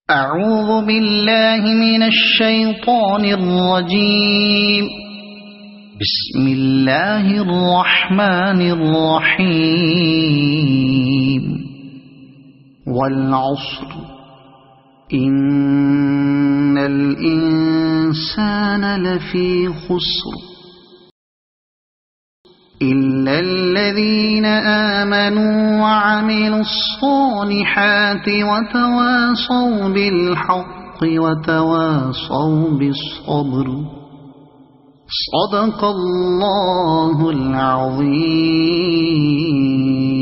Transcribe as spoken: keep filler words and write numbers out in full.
أعوذ بالله من الشيطان الرجيم. بسم الله الرحمن الرحيم. والعصر إن الإنسان لفي خسر إلا الذين آمنوا وعملوا الصالحات وتواصوا بالحق وتواصوا بالصبر. صدق الله العظيم.